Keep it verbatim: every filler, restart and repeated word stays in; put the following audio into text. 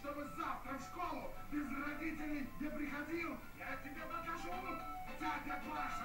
чтобы завтра в школу без родителей не приходил, я тебе покажу, дядя Паша.